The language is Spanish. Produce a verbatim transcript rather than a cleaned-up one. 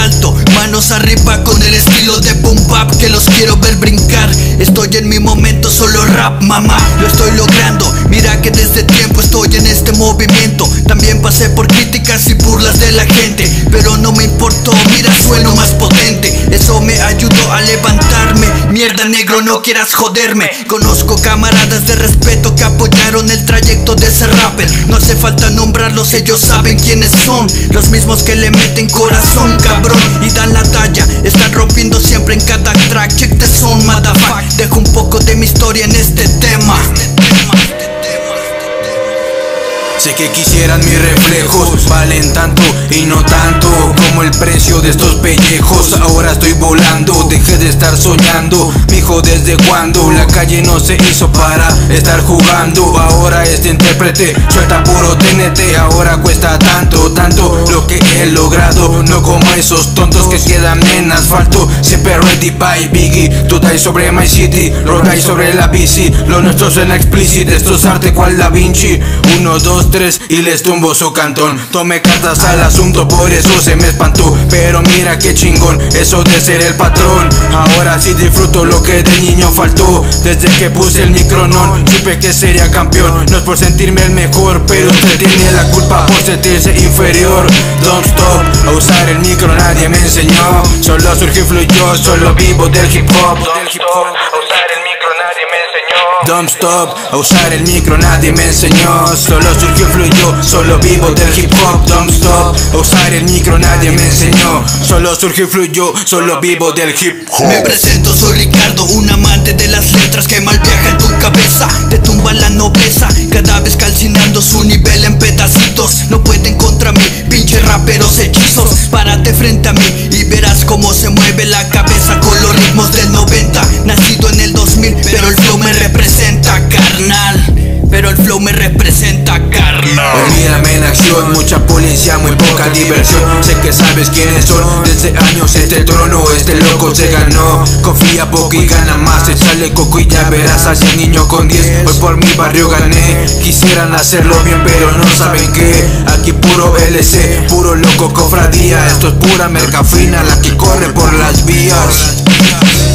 alto, manos arriba con el estilo de boom bap que los quiero ver brincar. Estoy en mi momento, solo rap, mamá, lo estoy logrando. Mira que desde tiempo estoy en este movimiento. También pasé por críticas y burlas de la gente, pero no me importó, mira sueno más potente. Eso me ayudó a levantarme. Mierda negro, no quieras joderme. Conozco camaradas de respeto que apoyaron el trayecto de ese rapper. No hace falta nombrarlos, ellos saben quiénes son. Los mismos que le meten corazón, cabrón, y dan la talla. Están rompiendo siempre en cada track. Check the sound, motherfucker. Dejo un poco de mi historia en este tema. Sé que quisieran mis reflejos, valen tanto y no tanto como el precio de estos pellejos. Ahora estoy volando, dejé de estar soñando. Mijo, ¿desde cuando? La calle no se hizo para estar jugando. Ahora este intérprete suelta puro T N T. Ahora cuesta tanto, tanto lo que he logrado. No como esos tontos que quedan en asfalto. Siempre ready by Biggie, tú die sobre my city, lo die sobre la bici. Lo nuestro suena explícito, esto es arte cual Da Vinci. Uno, dos, tres y les tumbo su cantón. Tomé cartas al asunto, por eso se me espantó. Pero mira qué chingón, eso de ser el patrón. Ahora sí disfruto lo que de niño faltó. Desde que puse el micronón, supe que sería campeón. No es por sentirme el mejor, pero usted tiene la culpa por sentirse inferior. Don't stop, a usar el micro nadie me enseñó. Solo surgí fluyó, solo vivo del hip hop. Don't stop, a usar el micro nadie me enseñó. Don't stop, a usar el micro nadie me enseñó. Solo surgió fluyó, solo vivo del hip hop. Don't stop, a usar el micro nadie me enseñó. Solo surgió fluyó, solo vivo del hip hop. Me presento, soy Ricardo, un amante de las letras que mal viaja en tu cabeza. Te tumba la nobleza, cada vez calcinando su nivel en pedacitos. No pueden contra mí, pinche raperos hechizos. Párate frente a mí y verás cómo se mueve la cabeza con los ritmos del noventa. Nacido en el dos mil, pero el flow me representa, carnal. Pero el flow me representa, carnal. Pues mírame en acción, mucha policía, muy poca diversión. Sé que sabes quiénes son, desde años este trono, este loco se ganó. Confía poco y gana más, échale coco y ya verás a ese niño con diez. Hoy por mi barrio gané, quisieran hacerlo bien pero no saben qué. Aquí puro L C, puro loco cofradía. Esto es pura merca fina, la que corre por las vías.